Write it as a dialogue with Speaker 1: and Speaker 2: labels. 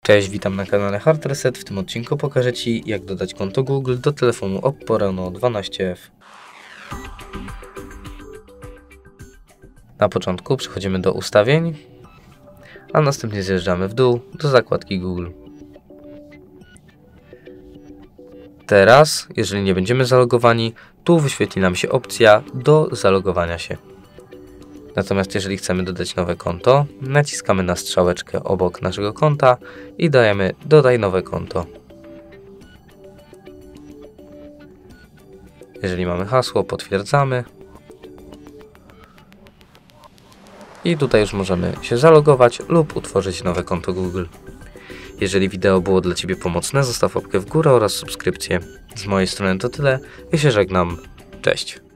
Speaker 1: Cześć, witam na kanale Hard Reset. W tym odcinku pokażę Ci, jak dodać konto Google do telefonu Oppo Reno 12F. Na początku przechodzimy do ustawień, a następnie zjeżdżamy w dół do zakładki Google. Teraz, jeżeli nie będziemy zalogowani, tu wyświetli nam się opcja do zalogowania się. Natomiast jeżeli chcemy dodać nowe konto, naciskamy na strzałeczkę obok naszego konta i dajemy dodaj nowe konto. Jeżeli mamy hasło, potwierdzamy. I tutaj już możemy się zalogować lub utworzyć nowe konto Google. Jeżeli wideo było dla Ciebie pomocne, zostaw łapkę w górę oraz subskrypcję. Z mojej strony to tyle i się żegnam. Cześć!